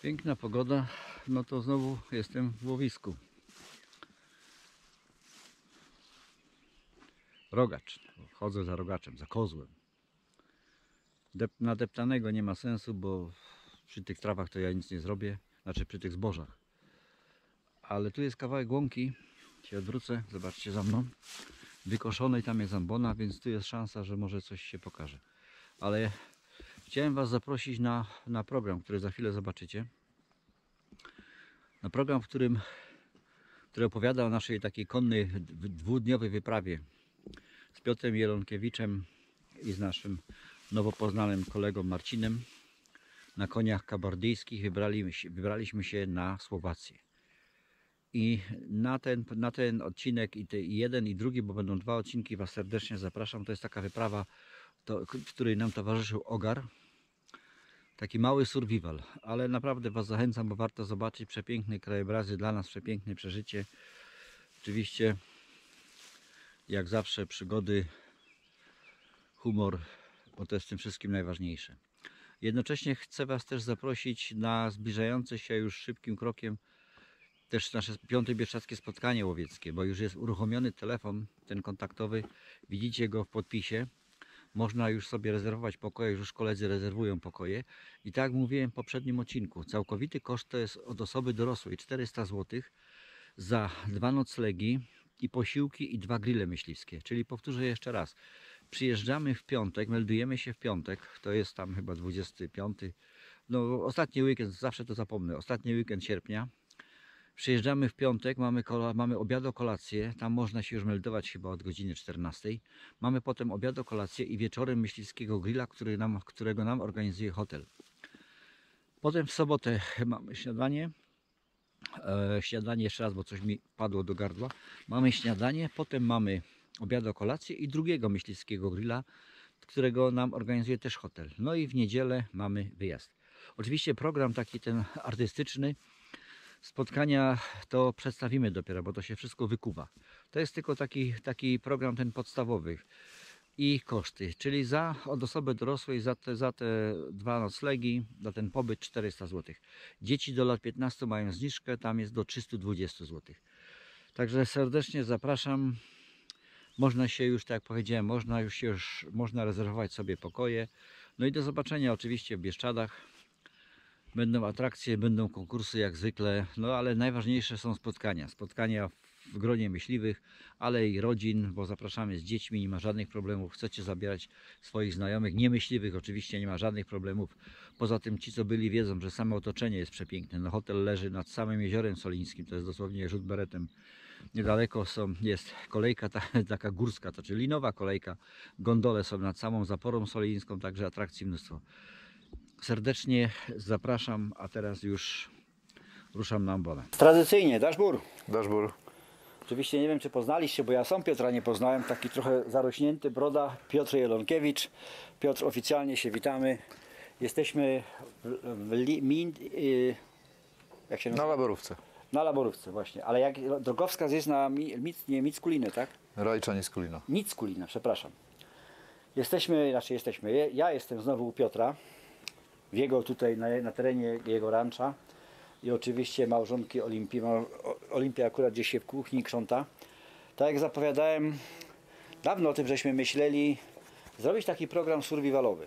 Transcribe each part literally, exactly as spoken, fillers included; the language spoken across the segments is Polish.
Piękna pogoda, no to znowu jestem w łowisku. Rogacz. Chodzę za rogaczem, za kozłem. Dep nadeptanego nie ma sensu, bo przy tych trawach to ja nic nie zrobię. Znaczy przy tych zbożach. Ale tu jest kawałek łąki. Się odwrócę, zobaczcie za mną. Wykoszonej tam jest ambona, więc tu jest szansa, że może coś się pokaże. Ale chciałem Was zaprosić na, na program, który za chwilę zobaczycie. Na program, w którym który opowiada o naszej takiej konnej dwudniowej wyprawie z Piotrem Jelonkiewiczem i z naszym nowo poznanym kolegą Marcinem. Na koniach kabardyjskich wybraliśmy się, wybraliśmy się na Słowację. I na ten, na ten odcinek, i, te, i jeden, i drugi, bo będą dwa odcinki, Was serdecznie zapraszam. To jest taka wyprawa, to, w której nam towarzyszył ogar. Taki mały survival, ale naprawdę Was zachęcam, bo warto zobaczyć przepiękne krajobrazy, dla nas przepiękne przeżycie. Oczywiście, jak zawsze, przygody, humor, bo to jest w tym wszystkim najważniejsze. Jednocześnie chcę Was też zaprosić na zbliżające się już szybkim krokiem też nasze piąte bieszczackie spotkanie łowieckie, bo już jest uruchomiony telefon, ten kontaktowy, widzicie go w podpisie. Można już sobie rezerwować pokoje, już koledzy rezerwują pokoje. I tak jak mówiłem w poprzednim odcinku, całkowity koszt to jest od osoby dorosłej czterysta złotych za dwa noclegi i posiłki i dwa grille myśliwskie. Czyli powtórzę jeszcze raz, przyjeżdżamy w piątek, meldujemy się w piątek, to jest tam chyba dwudziesty piąty, no ostatni weekend, zawsze to zapomnę, ostatni weekend sierpnia. Przyjeżdżamy w piątek, mamy, kola, mamy obiad, kolację, tam można się już meldować chyba od godziny czternastej. Mamy potem obiad, kolację i wieczorem myśliwskiego grilla, który nam, którego nam organizuje hotel. Potem w sobotę mamy śniadanie. E, śniadanie jeszcze raz, bo coś mi padło do gardła. Mamy śniadanie, potem mamy obiad, kolację i drugiego myśliwskiego grilla, którego nam organizuje też hotel. No i w niedzielę mamy wyjazd. Oczywiście program taki ten artystyczny, spotkania to przedstawimy dopiero, bo to się wszystko wykuwa. To jest tylko taki, taki program ten podstawowy. I koszty, czyli za od osoby dorosłej za te, za te dwa noclegi, za ten pobyt czterysta złotych. Dzieci do lat piętnastu mają zniżkę, tam jest do trzystu dwudziestu złotych. Także serdecznie zapraszam. Można się już, tak jak powiedziałem, można już się już można rezerwować sobie pokoje. No i do zobaczenia oczywiście w Bieszczadach. Będą atrakcje, będą konkursy jak zwykle, no ale najważniejsze są spotkania. Spotkania w gronie myśliwych, ale i rodzin, bo zapraszamy z dziećmi, nie ma żadnych problemów. Chcecie zabierać swoich znajomych, niemyśliwych oczywiście, nie ma żadnych problemów. Poza tym ci, co byli, wiedzą, że samo otoczenie jest przepiękne. No, hotel leży nad samym jeziorem Solińskim, to jest dosłownie rzut beretem. Niedaleko są, jest kolejka ta, taka górska, to czyli linowa kolejka. Gondole są nad samą zaporą solińską, także atrakcji mnóstwo. Serdecznie zapraszam, a teraz już ruszam na ambonę. Tradycyjnie, daszbur. Daszbur. Oczywiście nie wiem, czy poznaliście, bo ja sam Piotra nie poznałem. Taki trochę zarośnięty, broda, Piotr Jelonkiewicz. Piotr, oficjalnie się witamy. Jesteśmy w, w li, min, yy, jak się nazywa? Na Laborówce. Na Laborówce, właśnie. Ale jak drogowskaz jest na Mic, nie Mickuliny, tak? Rajcza Niskulina. Nickulina, przepraszam. Jesteśmy, znaczy jesteśmy, ja jestem znowu u Piotra. W jego tutaj, na, na terenie jego rancza. I oczywiście małżonki Olimpii. Olimpia akurat gdzieś się w kuchni krząta. Tak jak zapowiadałem, dawno o tym żeśmy myśleli, zrobić taki program survivalowy.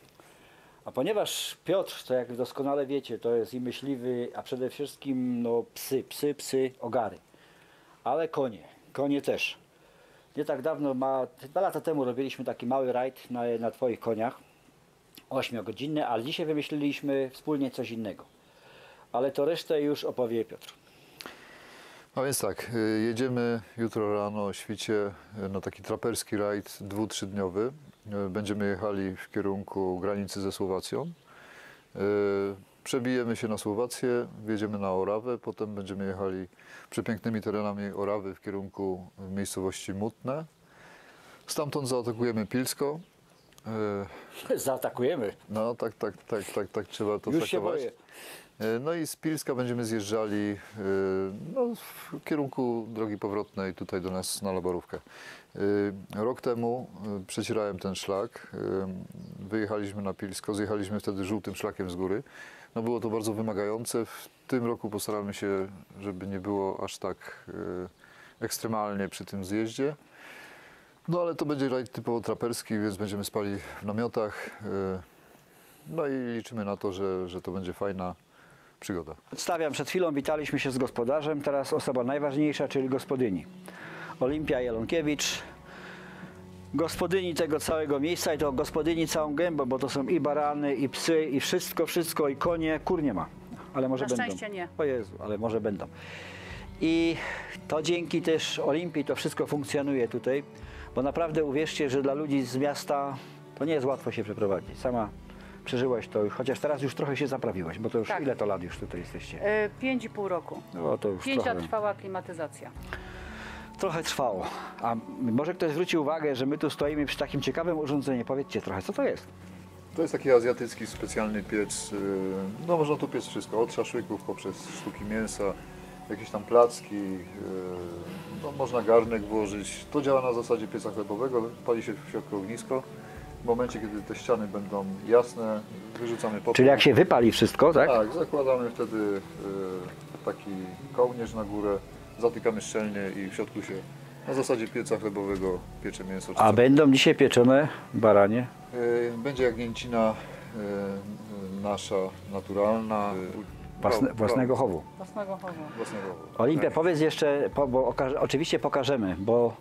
A ponieważ Piotr, to jak doskonale wiecie, to jest i myśliwy, a przede wszystkim no, psy, psy, psy, ogary. Ale konie, konie też. Nie tak dawno, ma, dwa lata temu robiliśmy taki mały rajd na, na Twoich koniach. ośmiogodzinny, ale dzisiaj wymyśliliśmy wspólnie coś innego. Ale to resztę już opowie Piotr. No więc tak, jedziemy jutro rano o świcie na taki traperski rajd dwu-, trzydniowy. Będziemy jechali w kierunku granicy ze Słowacją. Przebijemy się na Słowację, wjedziemy na Orawę, potem będziemy jechali przepięknymi terenami Orawy w kierunku miejscowości Mutne. Stamtąd zaatakujemy Pilsko. E, Zaatakujemy. No tak, tak, tak, tak, tak trzeba to Już się traktować. boję. E, No i z Pilska będziemy zjeżdżali e, no, w kierunku drogi powrotnej tutaj do nas na Laborówkę. E, Rok temu e, przecierałem ten szlak, e, wyjechaliśmy na Pilsko, zjechaliśmy wtedy żółtym szlakiem z góry. No było to bardzo wymagające. W tym roku postaramy się, żeby nie było aż tak e, ekstremalnie przy tym zjeździe. No ale to będzie rajd typowo traperski, więc będziemy spali w namiotach. e, No i liczymy na to, że, że to będzie fajna przygoda. Przedstawiam, przed chwilą witaliśmy się z gospodarzem, teraz osoba najważniejsza, czyli gospodyni. Olimpia Jelonkiewicz, gospodyni tego całego miejsca i to gospodyni całą gębą, bo to są i barany, i psy, i wszystko, wszystko, i konie, kur nie ma. Ale może Na będą. szczęście nie. O Jezu, ale może będą. I to dzięki też Olimpii to wszystko funkcjonuje tutaj, bo naprawdę uwierzcie, że dla ludzi z miasta to nie jest łatwo się przeprowadzić. Sama przeżyłaś to, chociaż teraz już trochę się zaprawiłaś, bo to już Tak. ile to lat już tutaj jesteście? E, Pięć i pół roku. No to już Pięć trochę, lat trwała klimatyzacja. trochę trwało. A może ktoś zwróci uwagę, że my tu stoimy przy takim ciekawym urządzeniu. Powiedzcie trochę, co to jest? To jest taki azjatycki specjalny piec. No można tu piec wszystko, od szaszłyków poprzez sztuki mięsa, jakieś tam placki, no można garnek włożyć. To działa na zasadzie pieca chlebowego, pali się w środku ognisko. W momencie, kiedy te ściany będą jasne, wyrzucamy popór. Czyli jak się wypali wszystko, tak? Tak, zakładamy wtedy e, taki kołnierz na górę, zatykamy szczelnie i w środku się na zasadzie pieca chlebowego piecze mięso. A będą dzisiaj pieczone baranie? E, Będzie jagnięcina e, nasza, naturalna. e, Własne, bra- własnego bra- chowu. Własnego chowu. Własnego chowu. Olimpia, Tak. powiedz jeszcze, po, bo okaże, oczywiście pokażemy, bo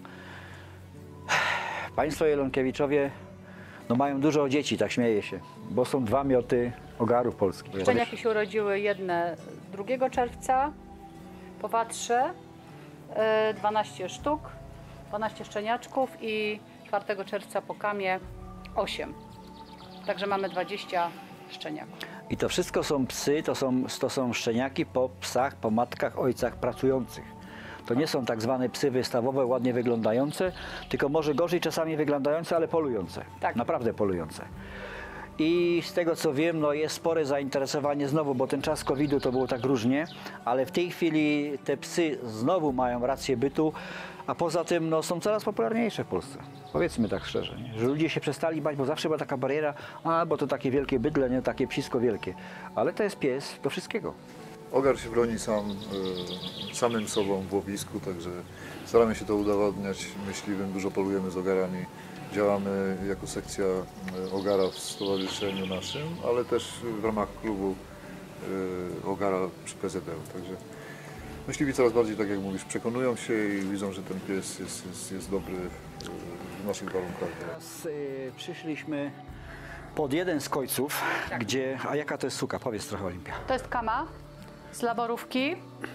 Państwo Jelonkiewiczowie no mają dużo dzieci, tak śmieję się, bo są dwa mioty ogarów polskich. Szczeniaki się urodziły jedne drugiego czerwca, popatrzę, e, dwanaście sztuk, dwanaście szczeniaczków i czwartego czerwca po kamie osiem. Także mamy dwadzieścia szczeniaków. I to wszystko są psy, to są, to są szczeniaki po psach, po matkach, ojcach pracujących. To nie są tak zwane psy wystawowe, ładnie wyglądające, tylko może gorzej czasami wyglądające, ale polujące. Tak. Naprawdę polujące. I z tego co wiem, no jest spore zainteresowanie znowu, bo ten czas kowida to było tak różnie, ale w tej chwili te psy znowu mają rację bytu, a poza tym no, są coraz popularniejsze w Polsce. Powiedzmy tak szczerze, nie? Że ludzie się przestali bać, bo zawsze była taka bariera, a bo to takie wielkie bydle, nie takie psisko wielkie. Ale to jest pies do wszystkiego. Ogar się broni sam, e, samym sobą w łowisku, także staramy się to udowadniać myśliwym, dużo polujemy z ogarami. Działamy jako sekcja e, ogara w stowarzyszeniu naszym, ale też w ramach klubu e, ogara przy P Z L. Także myśliwi coraz bardziej, tak jak mówisz, przekonują się i widzą, że ten pies jest, jest, jest dobry e, w naszych warunkach. Teraz y, przyszliśmy pod jeden z końców, gdzie, a jaka to jest suka? Powiedz trochę, Olimpia. To jest kama z Laborówki,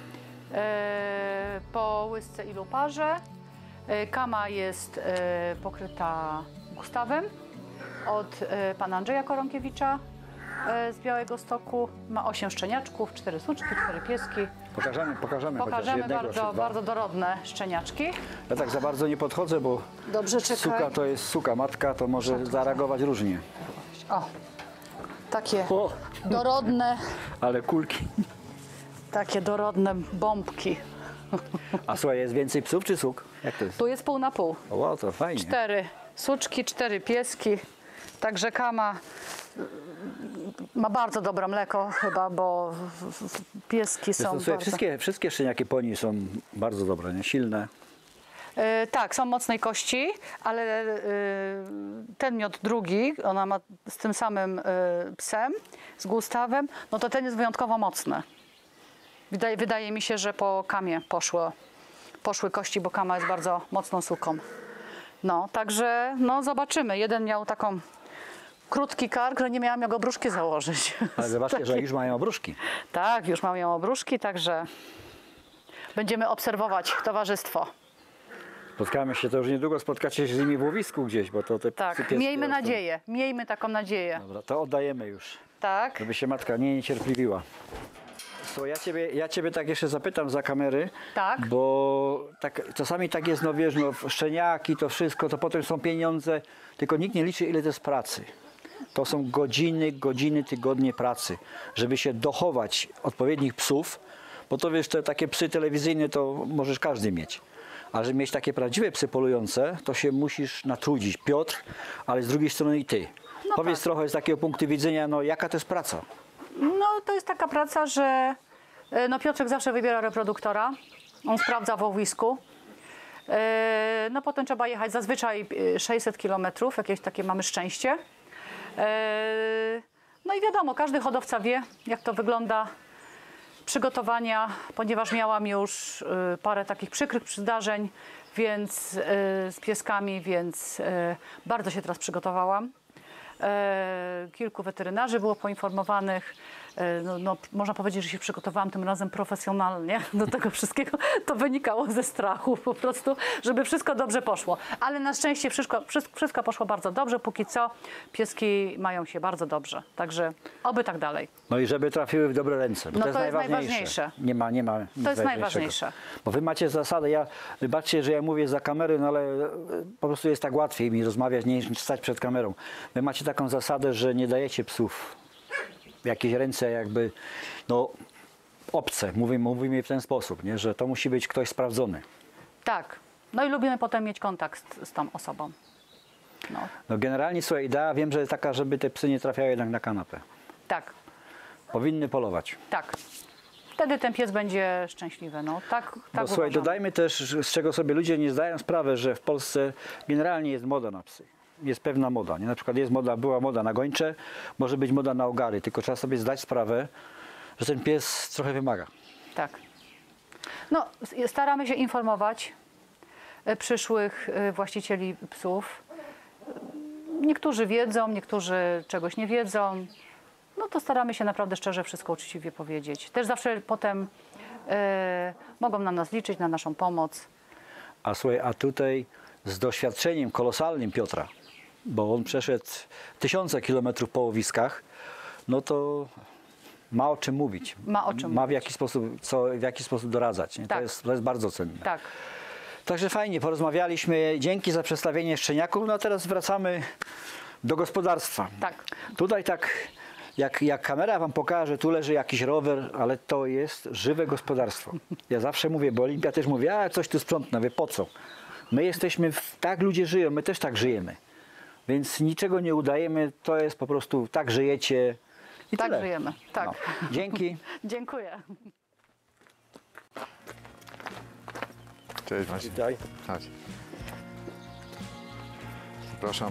e, po łysce i luparze. E, Kama jest e, pokryta Gustawem od e, pana Andrzeja Koronkiewicza e, z Białegostoku. Ma osiem szczeniaczków, cztery suczki, cztery pieski. Pokażemy, pokażemy, chociaż Pokażemy jednego czy bardzo, dwa. bardzo dorodne szczeniaczki. Ja tak za bardzo nie podchodzę, bo Dobrze, czekaj. suka to jest suka, matka to może zareagować różnie. O, takie O, dorodne, ale kulki. takie dorodne bombki. A słuchaj, jest więcej psów czy suk? Jak to jest? Tu jest pół na pół. O, wow, to fajnie. Cztery suczki, cztery pieski. Także kama ma bardzo dobre mleko chyba, bo w- w- pieski Wiesz, są to, słuchaj, bardzo... wszystkie, wszystkie szczeniaki po niej są bardzo dobre, nie? Silne. E, tak, są mocnej kości, ale e, ten miod drugi, ona ma z tym samym e, psem, z Gustawem, no to ten jest wyjątkowo mocny. Wydaje, wydaje mi się, że po kamie poszło, poszły kości, bo kama jest bardzo mocną suką. No, także no zobaczymy. Jeden miał taką krótki kark, że nie miałam jak obruszki założyć. Ale zobaczcie, że już mają obruszki. Tak, już mam ją obruszki, także będziemy obserwować towarzystwo. Spotkamy się, to już niedługo spotkacie się z nimi w łowisku gdzieś, bo to te psy Tak, pieski miejmy rosną. nadzieję, miejmy taką nadzieję. Dobra, to oddajemy już, Tak. żeby się matka nie niecierpliwiła. Słuchaj, ja ciebie, ja ciebie tak jeszcze zapytam za kamery, Tak. bo tak, czasami tak jest, no wiesz, no szczeniaki, to wszystko, to potem są pieniądze, tylko nikt nie liczy, ile to jest pracy. To są godziny, godziny, tygodnie pracy, żeby się dochować odpowiednich psów, bo to wiesz, te takie psy telewizyjne to możesz każdy mieć. A żeby mieć takie prawdziwe psy polujące, to się musisz natrudzić. Piotr, ale z drugiej strony i ty. No Powiedz tak. trochę z takiego punktu widzenia, no jaka to jest praca? No to jest taka praca, że e, no Piotrek zawsze wybiera reproduktora. On sprawdza w łowisku. E, No potem trzeba jechać zazwyczaj e, sześćset kilometrów, jakieś takie mamy szczęście. E, No i wiadomo, każdy hodowca wie, jak to wygląda. Przygotowania, ponieważ miałam już y, parę takich przykrych zdarzeń, więc y, z pieskami, więc y, bardzo się teraz przygotowałam. E, kilku weterynarzy było poinformowanych. E, no, no, można powiedzieć, że się przygotowałam tym razem profesjonalnie do tego wszystkiego. To wynikało ze strachu po prostu, żeby wszystko dobrze poszło. Ale na szczęście wszystko, wszystko, wszystko poszło bardzo dobrze. Póki co pieski mają się bardzo dobrze. Także oby tak dalej. No i żeby trafiły w dobre ręce, bo No to jest to jest najważniejsze. najważniejsze. Nie ma, nie ma nic To jest ważniejszego. najważniejsze. Bo wy macie zasadę, ja, wybaczcie, że ja mówię za kamery, no ale e, po prostu jest tak łatwiej mi rozmawiać niż stać przed kamerą. Wy macie taką zasadę, że nie dajecie psów w jakieś ręce jakby, no obce, mówimy, mówimy w ten sposób, nie? Że to musi być ktoś sprawdzony. Tak. No i lubimy potem mieć kontakt z tą osobą. No, No generalnie słuchaj, idea wiem, że jest taka, żeby te psy nie trafiały jednak na kanapę. tak, Powinny polować. tak. Wtedy ten pies będzie szczęśliwy. No, tak, tak Bo słuchaj, uważam. dodajmy też, z czego sobie ludzie nie zdają sprawy, że w Polsce generalnie jest moda na psy. Jest pewna moda. Nie? Na przykład jest moda, była moda na gończe, może być moda na ogary, tylko trzeba sobie zdać sprawę, że ten pies trochę wymaga. Tak. No, s- staramy się informować e, przyszłych e, właścicieli psów. Niektórzy wiedzą, niektórzy czegoś nie wiedzą. No to staramy się naprawdę szczerze wszystko uczciwie powiedzieć. Też zawsze potem e, mogą na nas liczyć, na naszą pomoc. A słuchaj, a tutaj z doświadczeniem kolosalnym Piotra, bo on przeszedł tysiące kilometrów po łowiskach, no to ma o czym mówić. Ma o czym Ma w mówić. jaki sposób, co, w jaki sposób doradzać. Nie? Tak. To, jest, to jest bardzo cenne. Tak. Także fajnie, porozmawialiśmy. Dzięki za przedstawienie szczeniaków. No a teraz wracamy do gospodarstwa. Tak. Tutaj tak, jak, jak kamera wam pokaże, tu leży jakiś rower, ale to jest żywe gospodarstwo. Ja zawsze mówię, bo Olimpia też mówi, a coś tu sprzątnę, wie po co? My jesteśmy, w, tak ludzie żyją, my też tak żyjemy. Więc niczego nie udajemy, to jest po prostu, tak żyjecie i Tak tyle. żyjemy. Tak. No. Dzięki. Dziękuję. Cześć Marcin. Witaj. Chodź. Zapraszam.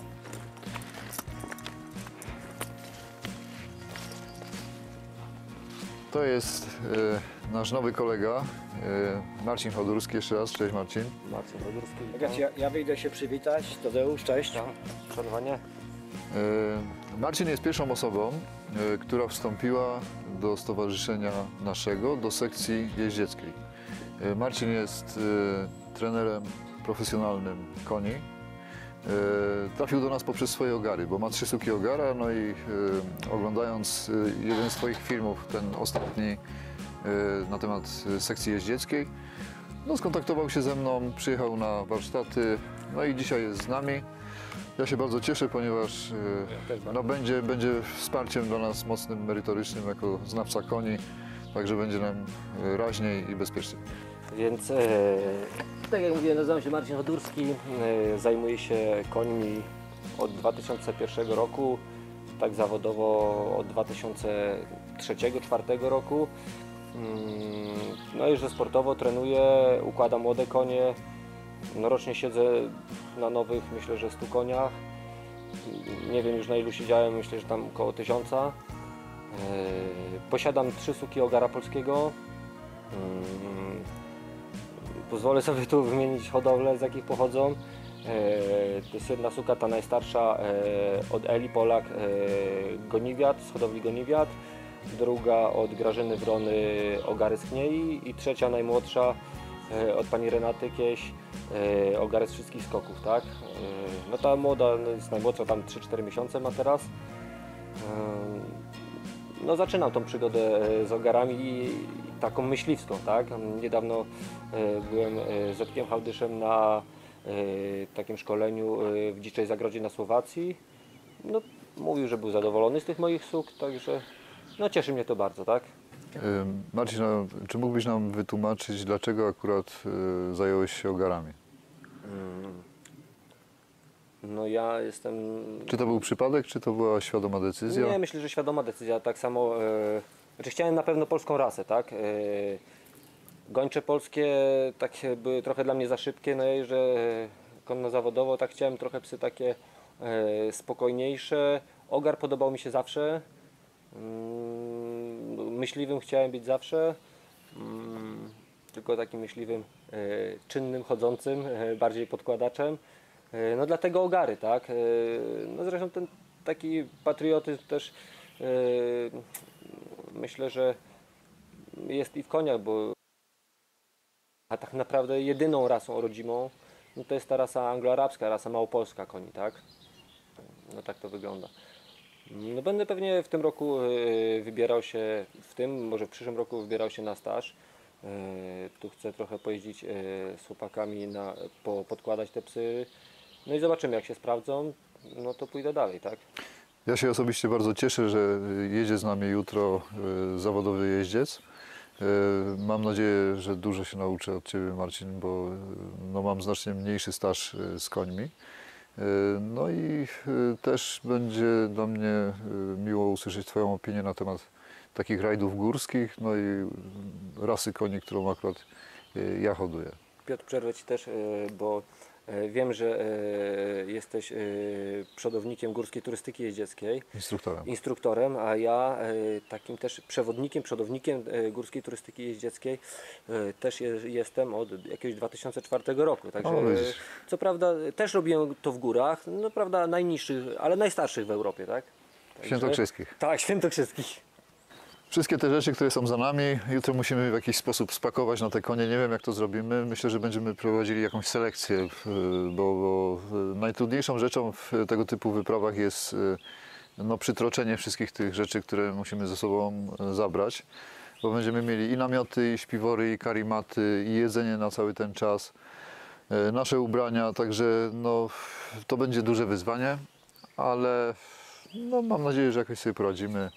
To jest e, nasz nowy kolega, e, Marcin Chodurski. Jeszcze raz, cześć Marcin. Marcin Wodurski. Ja, ja wyjdę się przywitać. Tadeusz, cześć. Przerwanie. E, Marcin jest pierwszą osobą, e, która wstąpiła do stowarzyszenia naszego, do sekcji jeździeckiej. E, Marcin jest e, trenerem profesjonalnym koni. E, Trafił do nas poprzez swoje ogary, bo ma trzy suki ogara, no i e, oglądając e, jeden z Twoich filmów, ten ostatni e, na temat e, sekcji jeździeckiej, no, skontaktował się ze mną, przyjechał na warsztaty, no i dzisiaj jest z nami. Ja się bardzo cieszę, ponieważ e, no, będzie, będzie wsparciem dla nas mocnym, merytorycznym jako znawca koni, także będzie nam e, raźniej i bezpieczniej. Więc e, tak jak mówiłem, nazywam się Marcin Chodurski, e, zajmuję się końmi od dwa tysiące pierwszego roku, tak zawodowo od dwa tysiące trzeciego do dwa tysiące czwartego roku. Mm, No i że sportowo trenuję, układam młode konie. No, rocznie siedzę na nowych, myślę, że stu koniach. Nie wiem już na ilu siedziałem, myślę, że tam około tysiąca. E, Posiadam trzy suki ogara polskiego. Mm, Pozwolę sobie tu wymienić hodowlę, z jakich pochodzą. E, To jest jedna suka, ta najstarsza, e, od Eli Polak, e, Goniwiat, z hodowli Goniwiat. Druga od Grażyny Wrony, ogary z Kniei. I trzecia, najmłodsza, e, od pani Renaty Kieś, e, ogary z wszystkich skoków, tak? E, No ta młoda, no jest najmłodsza, tam trzy cztery miesiące ma teraz. E, no, zaczynam tą przygodę e, z ogarami taką myśliwską, tak? Niedawno e, byłem e, z Zetkiem Hałdyszem na e, takim szkoleniu e, w Dziczej Zagrodzie na Słowacji. No, mówił, że był zadowolony z tych moich suk, także no, cieszy mnie to bardzo, tak? Ym, Marcin, a czy mógłbyś nam wytłumaczyć, dlaczego akurat y, zająłeś się ogarami? No ja jestem... Czy to był przypadek, czy to była świadoma decyzja? Nie, myślę, że świadoma decyzja. Tak samo, e, znaczy chciałem na pewno polską rasę, tak? E, gończe polskie tak były trochę dla mnie za szybkie, no i że konno-zawodowo tak chciałem trochę psy takie e, spokojniejsze. Ogar podobał mi się zawsze. Mm, myśliwym chciałem być zawsze. Mm, tylko takim myśliwym e, czynnym, chodzącym, e, bardziej podkładaczem. E, No dlatego ogary, tak? E, No zresztą ten taki patriotyzm też e, myślę, że jest i w koniach, bo a tak naprawdę jedyną rasą rodzimą no to jest ta rasa anglo-arabska, rasa małopolska koni, tak? No tak to wygląda. No będę pewnie w tym roku e, wybierał się, w tym, może w przyszłym roku wybierał się na staż. E, Tu chcę trochę pojeździć e, z chłopakami, na, po, podkładać te psy. No i zobaczymy, jak się sprawdzą, no to pójdę dalej, tak? Ja się osobiście bardzo cieszę, że jedzie z nami jutro y, zawodowy jeździec. Y, Mam nadzieję, że dużo się nauczę od Ciebie, Marcin, bo y, no, mam znacznie mniejszy staż y, z końmi. Y, No i y, też będzie dla mnie y, miło usłyszeć Twoją opinię na temat takich rajdów górskich, no i y, rasy koni, którą akurat y, ja hoduję. Piotr, przerwę Ci też, e, bo e, wiem, że e, jesteś e, przodownikiem górskiej turystyki jeździeckiej, Instruktorem. instruktorem, a ja e, takim też przewodnikiem, przodownikiem e, górskiej turystyki jeździeckiej e, też je, jestem od jakiegoś dwa tysiące czwartego roku. Także, O, widzisz. e, co prawda też robiłem to w górach, no prawda najniższych, ale najstarszych w Europie, tak? Także- Świętokrzyskich. Tak, świętokrzyskich. Wszystkie te rzeczy, które są za nami, jutro musimy w jakiś sposób spakować na te konie. Nie wiem, jak to zrobimy. Myślę, że będziemy prowadzili jakąś selekcję, y, bo, bo y, najtrudniejszą rzeczą w tego typu wyprawach jest y, no, przytroczenie wszystkich tych rzeczy, które musimy ze sobą y, zabrać. Bo będziemy mieli i namioty, i śpiwory, i karimaty, i jedzenie na cały ten czas, y, nasze ubrania, także no, to będzie duże wyzwanie, ale no, mam nadzieję, że jakoś sobie poradzimy.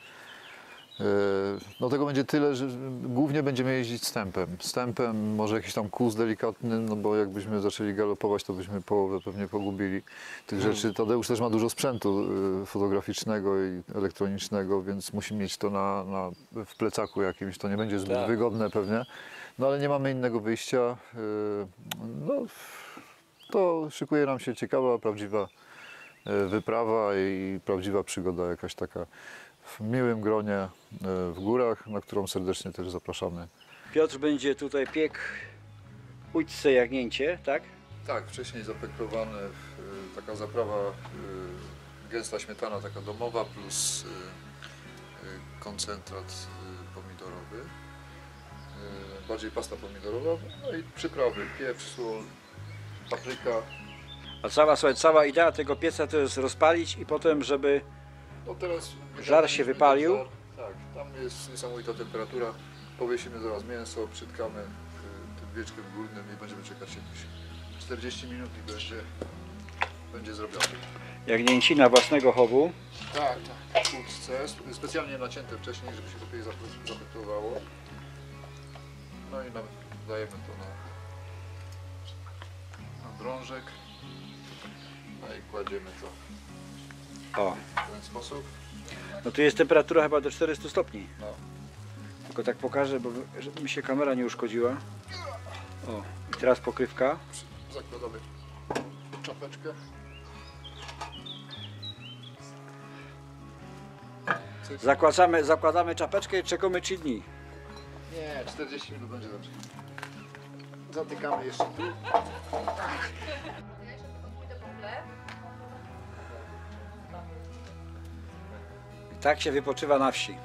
No tego będzie tyle, że głównie będziemy jeździć stępem. Stępem, może jakiś tam kóz delikatny, no bo jakbyśmy zaczęli galopować, to byśmy połowę pewnie pogubili tych rzeczy. Tadeusz też ma dużo sprzętu y, fotograficznego i elektronicznego, więc musi mieć to na, na, w plecaku jakimś. To nie będzie zbyt Tak. wygodne pewnie, no ale nie mamy innego wyjścia. Y, No, to szykuje nam się ciekawa, prawdziwa y, wyprawa i prawdziwa przygoda jakaś taka w miłym gronie e, w górach, na którą serdecznie też zapraszamy. Piotr będzie tutaj piekł ućce jagnięcie, tak? Tak, wcześniej zapekrowany, taka zaprawa gęsta śmietana, taka domowa, plus koncentrat pomidorowy, bardziej pasta pomidorowa, no i przyprawy, pieprz, sól, papryka. A cała, słuchaj, cała idea tego pieca to jest rozpalić i potem, żeby No teraz Żar się wypalił. Żar, tak, tam jest niesamowita temperatura. Powiesimy zaraz mięso, przytkamy y, tym wieczkiem górnym i będziemy czekać jakieś czterdzieści minut i będzie, będzie zrobione. jagnięcina własnego chowu. Tak, tak, w kłódce, sp- specjalnie nacięte wcześniej, żeby się lepiej zapre- zaprezentowało. No i nam dajemy to na, na drążek. No i kładziemy to O, w ten sposób. no tu jest temperatura chyba do czterystu stopni. No. Tylko tak pokażę, bo żeby mi się kamera nie uszkodziła. O, i teraz pokrywka. Zakładamy czapeczkę. Zakładamy, zakładamy czapeczkę i czekamy trzy dni. Nie, czterdzieści minut będzie dobrze. Zatykamy jeszcze tu. Tak się wypoczywa na wsi.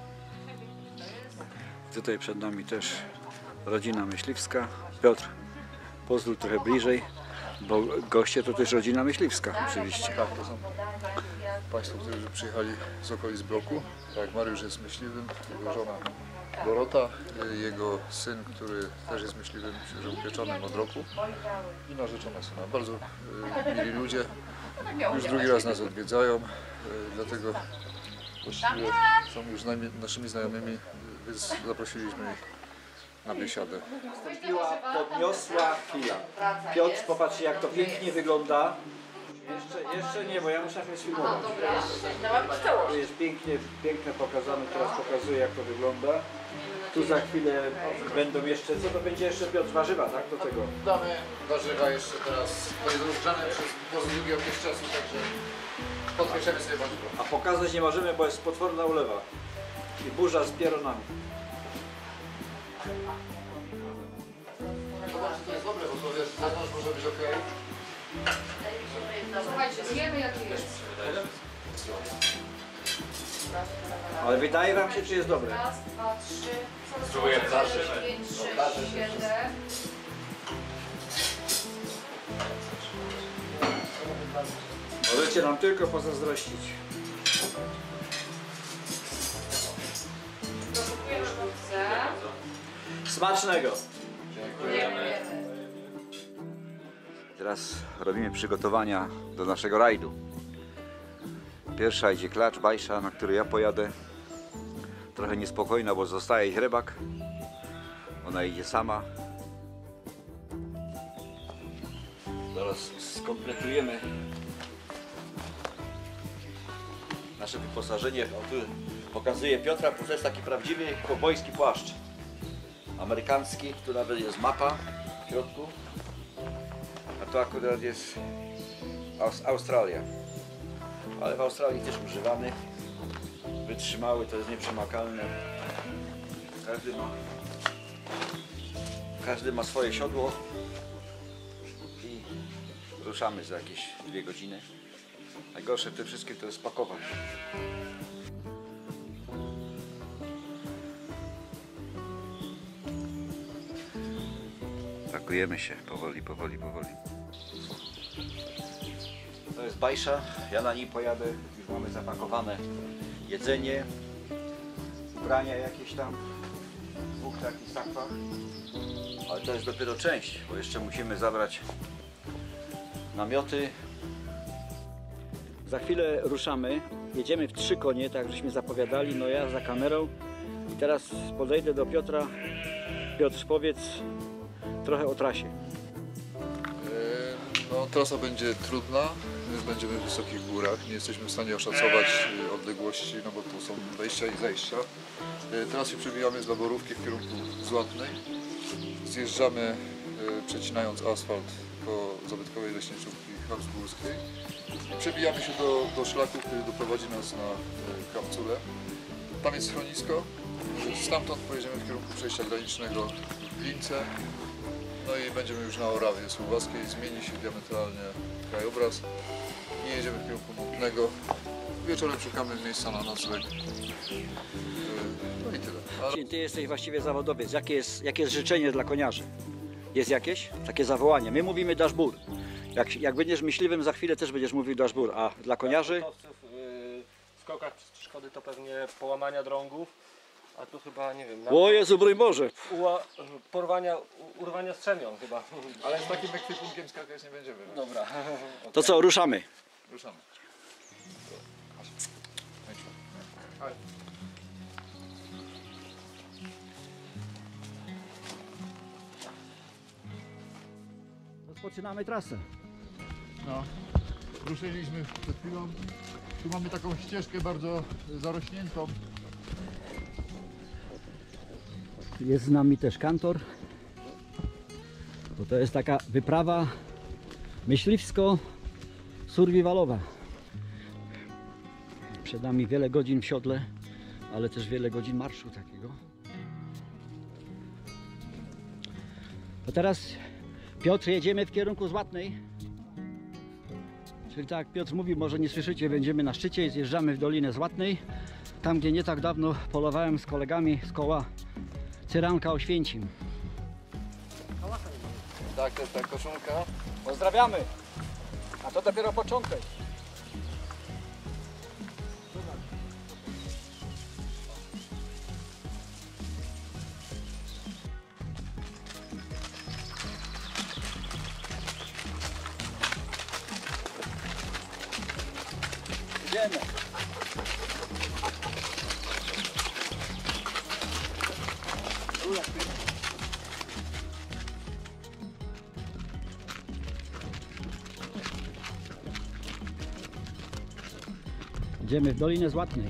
Tutaj przed nami też rodzina myśliwska. Piotr, pozwól trochę bliżej. Bo goście to też rodzina myśliwska oczywiście. Tak, to są Państwo, którzy przyjechali z okolic bloku. Tak, Mariusz jest myśliwym, jego żona Dorota, y, jego syn, który też jest myśliwym, że upieczonym od roku i narzeczona syna. Bardzo y, mili ludzie, już drugi raz nas odwiedzają, y, dlatego właściwie są już najmi- naszymi znajomymi, więc zaprosiliśmy ich na biesiadę. Nastąpiła podniosła chwila. Piotr, popatrzcie jak to pięknie wygląda. Jeszcze, jeszcze nie, bo ja muszę najpierw sfilmować. Tu jest pięknie, piękne pokazane, teraz pokazuję jak to wygląda. Tu za chwilę będą jeszcze, co to będzie jeszcze Piotr? Warzywa, tak? Do tego. Damy warzywa jeszcze teraz, to jest rozgrzane przez bardzo długi okres czasu, także podpieszemy sobie warzywa. A pokazać nie możemy, bo jest potworna ulewa. I burza z pieronami. Zobacz, to jest dobre, bo to wiesz, zewnątrz może być okej. Słuchajcie, zjemy jaki jest. Ale wydaje wam się, czy jest dobre? Raz, dwa, trzy. Spróbuję zawsze. Pięć, sześć, siedem. Możecie nam tylko pozazdrościć. Produkujemy wódce. Smacznego! Dziękujemy. Teraz robimy przygotowania do naszego rajdu. Pierwsza idzie klacz, bajsza, na który ja pojadę. Trochę niespokojna, bo zostaje źrebak. Ona idzie sama. Zaraz skompletujemy nasze wyposażenie. O, tu pokazuje Piotra, bo to jest taki prawdziwy kowbojski płaszcz. Amerykański, tu nawet jest mapa w środku. A to akurat jest Aus- Australia. Ale w Australii też używany. Wytrzymały, to jest nieprzemakalne. Każdy ma, każdy ma swoje siodło. I ruszamy za jakieś dwie godziny. Najgorsze w tym wszystkim to jest pakować. Pakujemy się powoli, powoli, powoli. To jest bajsza, ja na niej pojadę, już mamy zapakowane jedzenie, ubrania jakieś tam, w dwóch takich sakwach. Ale to jest dopiero część, bo jeszcze musimy zabrać namioty. Za chwilę ruszamy, jedziemy w trzy konie, tak żeśmy zapowiadali, no ja za kamerą. I teraz podejdę do Piotra. Piotr, powiedz trochę o trasie. Yy, No, trasa będzie trudna, będziemy w wysokich górach, nie jesteśmy w stanie oszacować yy, odległości, no bo tu są wejścia i zejścia. Yy, Teraz się przebijamy z Laborówki w kierunku Złatnej, zjeżdżamy yy, przecinając asfalt po zabytkowej leśniczówki habsburskiej i przebijamy się do, do szlaku, który doprowadzi nas na yy, Kamcule. Tam jest schronisko, yy, stamtąd pojedziemy w kierunku przejścia granicznego w Glince. No i będziemy już na Orawie Słowackiej, zmieni się diametralnie krajobraz i jedziemy w kierunku Mutnego. Wieczorem szukamy miejsca na nocleg. Yy, No i tyle. Ale Ty jesteś właściwie zawodowiec. Jakie jest, jakie jest życzenie dla koniarzy? Jest jakieś? Takie zawołanie. My mówimy daszbur. Jak, jak będziesz myśliwym, za chwilę też będziesz mówił daszbur. A dla koniarzy? Sportowców, yy, w skokach przez przeszkody to pewnie połamania drągów, a tu chyba, nie wiem, na, O Jezu, broń Boże! uła, porwania, u- urwania strzemion chyba. ale z takim ekwipunkiem skakać nie będziemy. No. Dobra. To co, ruszamy? Ruszamy. Rozpoczynamy trasę. No, ruszyliśmy przed chwilą. Tu mamy taką ścieżkę bardzo zarośniętą. Jest z nami też kantor. Bo to jest taka wyprawa myśliwsko-survivalowa. Przed nami wiele godzin w siodle, ale też wiele godzin marszu takiego. To teraz, Piotr, jedziemy w kierunku Złatnej. Czyli tak jak Piotr mówił, może nie słyszycie, będziemy na szczycie i zjeżdżamy w Dolinę Złatnej. Tam, gdzie nie tak dawno polowałem z kolegami z koła Cyranka Oświęcim. Tak, to jest ta koszulka. Pozdrawiamy. A to dopiero początek. Idziemy. Idziemy w Dolinę Złatnej.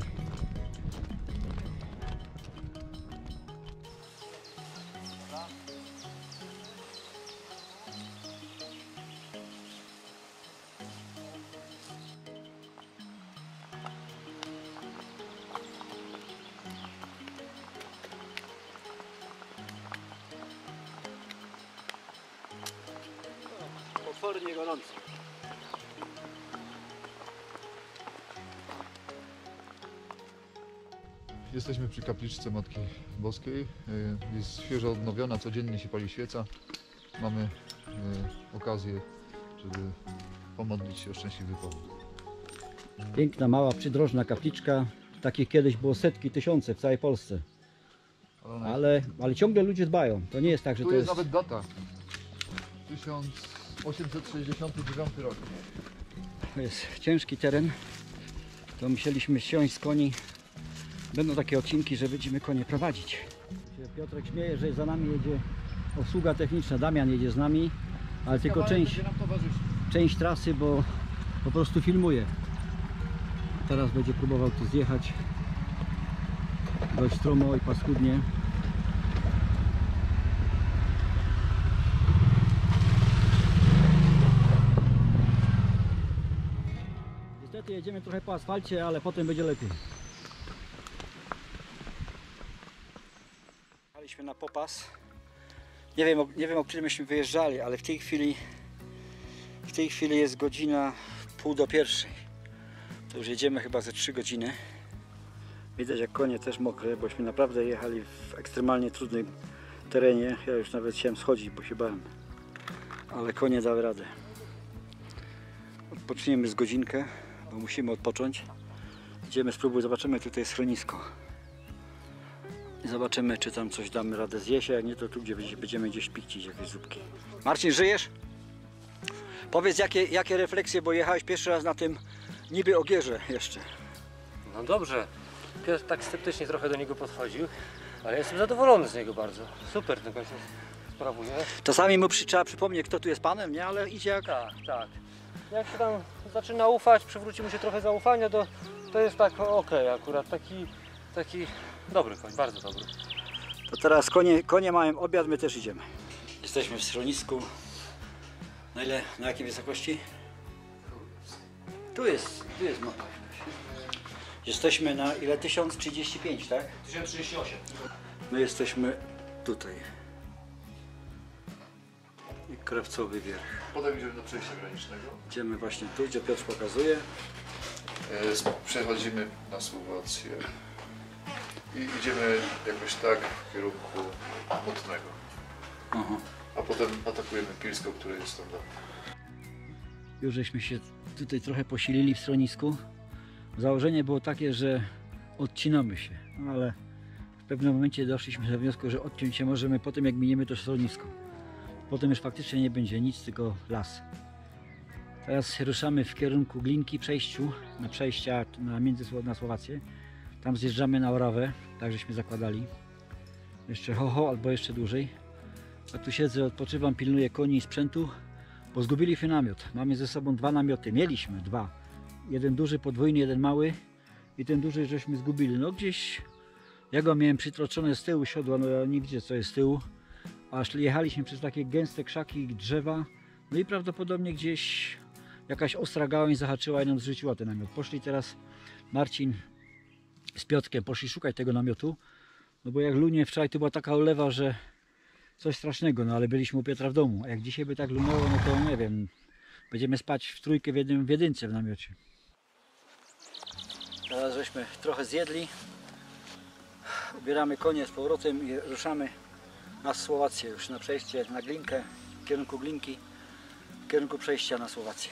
Potwornie gorąco. Jesteśmy przy kapliczce Matki Boskiej. Y, Jest świeżo odnowiona, codziennie się pali świeca. Mamy y, okazję, żeby pomodlić się o szczęśliwy powód. Piękna, mała, przydrożna kapliczka. Takich kiedyś było setki, tysiące w całej Polsce. Ale ona Ale, ale ciągle ludzie dbają. To nie jest tak, że Tu to jest jest... nawet data. tysiąc osiemset sześćdziesiąty dziewiąty rok. To jest ciężki teren. To musieliśmy siąść z koni. Będą takie odcinki, że będziemy konie prowadzić. Się Piotrek śmieje, że za nami jedzie obsługa techniczna. Damian jedzie z nami, ale tylko część, część trasy, bo po prostu filmuje. Teraz będzie próbował tu zjechać dość stromo i paskudnie. Niestety jedziemy trochę po asfalcie, ale potem będzie lepiej. Jechaliśmy na popas. Nie wiem, o- nie wiem o którym myśmy wyjeżdżali, ale w tej chwili w tej chwili jest godzina pół do pierwszej. To już jedziemy chyba ze trzy godziny. Widać, jak konie też mokre, bośmy naprawdę jechali w ekstremalnie trudnym terenie. Ja już nawet chciałem schodzić, bo się bałem. Ale konie dały radę. Odpoczniemy z godzinkę, bo musimy odpocząć. Idziemy spróbuj, zobaczymy, tutaj jest schronisko. I zobaczymy, czy tam coś damy radę zjeść, a jak nie, to tu gdzie będzie- będziemy gdzieś pikcić jakieś zupki. Marcin, żyjesz? Powiedz, jakie, jakie refleksje, bo jechałeś pierwszy raz na tym niby ogierze jeszcze. No dobrze. Piotr tak sceptycznie trochę do niego podchodził, ale jestem zadowolony z niego bardzo. Super ten koń się sprawuje. Czasami mu przy, trzeba przypomnieć, kto tu jest panem, nie? Ale idzie jak... Tak, tak. Jak się tam zaczyna ufać, przywróci mu się trochę zaufania, to, to jest tak okej akurat. Taki, taki dobry koń, bardzo dobry. To teraz konie, konie mają obiad, my też idziemy. Jesteśmy w schronisku. Na ile, na jakiej wysokości? Tu jest, tu jest mapa. Jesteśmy na ile? tysiąc trzydzieści pięć, tak? tysiąc trzydzieści osiem. My jesteśmy tutaj. I Krawcowy Wierch. Potem idziemy do przejścia granicznego. Idziemy właśnie tu, gdzie Piotr pokazuje. E, sp- Przechodzimy na Słowację i idziemy jakoś tak w kierunku Mutnego. Aha. A potem atakujemy Pilsko, które jest tam dalej. Już żeśmy się tutaj trochę posilili w schronisku. Założenie było takie, że odcinamy się, no ale w pewnym momencie doszliśmy do wniosku, że odciąć się możemy po tym, jak miniemy to schronisko. Potem już faktycznie nie będzie nic, tylko las. Teraz ruszamy w kierunku Glinki, przejściu, na przejścia na między na Słowację. Tam zjeżdżamy na Orawę, tak żeśmy zakładali. Jeszcze ho, ho albo jeszcze dłużej. A tu siedzę, odpoczywam, pilnuję koni i sprzętu, bo zgubiliśmy namiot. Mamy ze sobą dwa namioty, mieliśmy dwa. Jeden duży, podwójny, jeden mały i ten duży żeśmy zgubili. No gdzieś, ja go miałem przytroczone z tyłu siodła, no ja nie widzę co jest z tyłu. Aż jechaliśmy przez takie gęste krzaki, drzewa, no i prawdopodobnie gdzieś jakaś ostra gałęź zahaczyła i nam zrzuciła ten namiot. Poszli teraz Marcin z Piotrkiem, poszli szukać tego namiotu, no bo jak lunie wczoraj to była taka ulewa, że coś strasznego, no ale byliśmy u Piotra w domu, a jak dzisiaj by tak lunęło, no to nie wiem, będziemy spać w trójkę w, jednym, w jedynce w namiocie. Teraz żeśmy trochę zjedli, ubieramy konie z powrotem i ruszamy na Słowację, już na przejście na Glinkę, w kierunku Glinki, w kierunku przejścia na Słowację.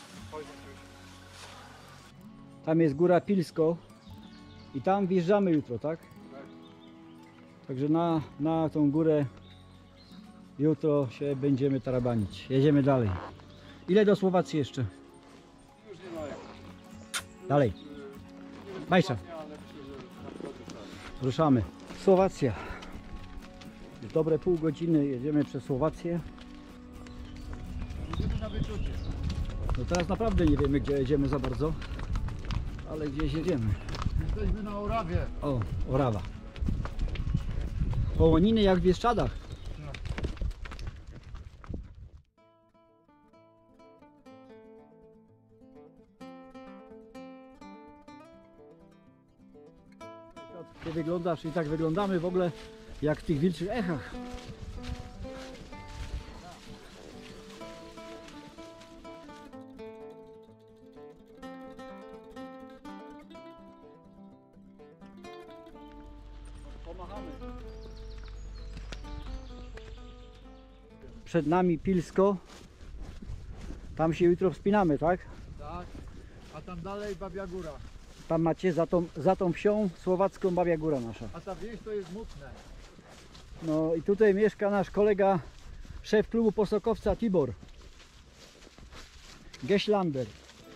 Tam jest Góra Pilsko i tam wjeżdżamy jutro, tak? Także na, na tą górę jutro się będziemy tarabanić. Jedziemy dalej. Ile do Słowacji jeszcze? Dalej. Bajsza. Ruszamy. Słowacja. Już dobre pół godziny jedziemy przez Słowację. No teraz naprawdę nie wiemy, gdzie jedziemy za bardzo, ale gdzieś jedziemy. Jesteśmy na Orawie. O, Orawa. Połoniny jak w Bieszczadach. Ty wyglądasz i tak wyglądamy w ogóle jak w tych wilczych echach. Pomachamy. Przed nami Pilsko. Tam się jutro wspinamy, tak? Tak, a tam dalej Babia Góra. Tam macie za tą, za tą wsią słowacką Babia Góra nasza. A ta wieś to jest Mutne. No i tutaj mieszka nasz kolega, szef klubu Posokowca Tibor Geślander.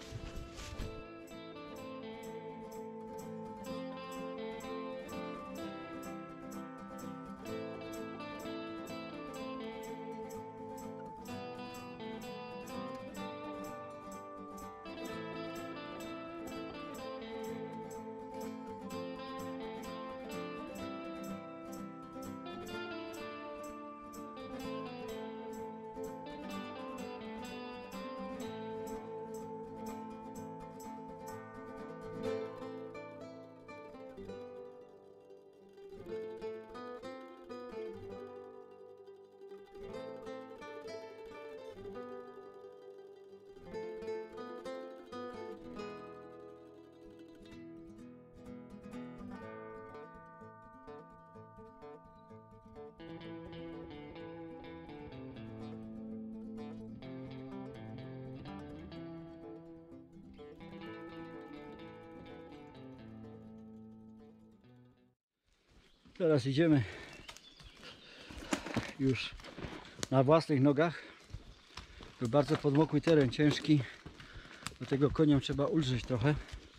Teraz idziemy już na własnych nogach. Był bardzo podmokły teren, ciężki. Do tego koniom trzeba ulżyć trochę.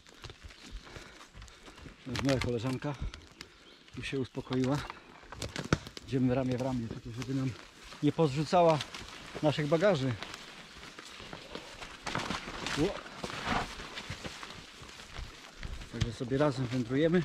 To jest moja koleżanka. Już się uspokoiła. Idziemy ramię w ramię, tylko żeby nam nie pozrzucała naszych bagaży. Ło. Także sobie razem wędrujemy.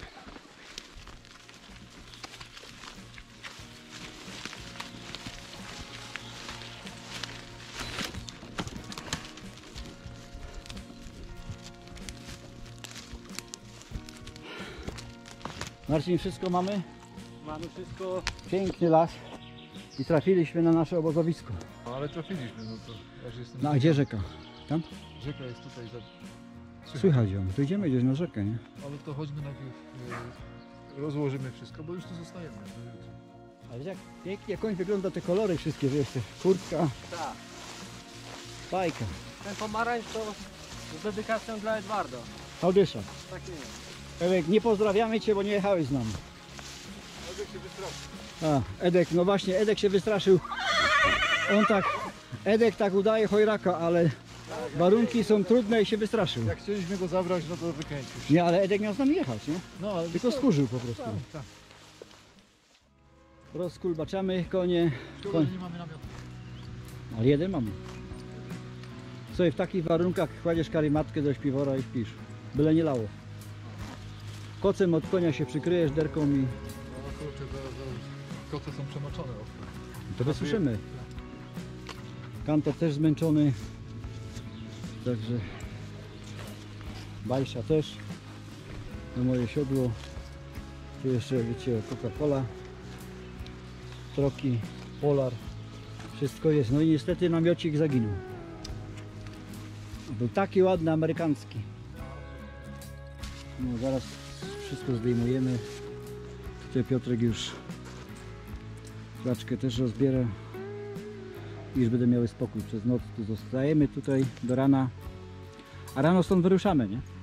Marcin, wszystko mamy? Mamy wszystko. Piękny las i trafiliśmy na nasze obozowisko. No, ale trafiliśmy, no to ja już jestem... No a gdzie rzeka? Tam? Rzeka jest tutaj za... Słychać ją. To idziemy gdzieś na rzekę, nie? Ale to chodźmy najpierw, e, rozłożymy wszystko, bo już tu zostajemy. Ale jak pięknie koń wygląda, te kolory wszystkie, że jeszcze kurtka, Tak. bajka, Ten pomarańcz to z dedykacją dla Edwarda. Hałdysza. Tak jest. Edek, nie pozdrawiamy Cię, bo nie jechałeś z nami. Edek się wystraszył. A, Edek, no właśnie, Edek się wystraszył. On tak, Edek tak udaje chojraka, ale warunki są trudne i się wystraszył. Jak chcieliśmy go zabrać, no to wykręcił się. Nie, ale Edek miał z nami jechać, nie? No, ale Tylko skurzył po prostu. Tak, tak. Rozkulbaczamy konie. Wczoraj Koń. nie mamy namiotu. Ale jeden mamy. Sobie w takich warunkach kładziesz karimatkę do śpiwora i śpisz. Byle nie lało. Kocem od konia się przykryjesz derką i No kurczę, zaraz, zaraz. Koce są przemoczone. to wysuszymy. Kantor też zmęczony. Także Bajsza też. Na moje siodło. Tu jeszcze wiecie Coca-Cola. Troki, Polar. Wszystko jest. No i niestety namiocik zaginął. Był taki ładny, amerykański. No zaraz wszystko zdejmujemy. Tutaj Piotrek już flaczkę też rozbiera. i już będę miały spokój. Przez noc tu zostajemy tutaj do rana, a rano stąd wyruszamy, nie?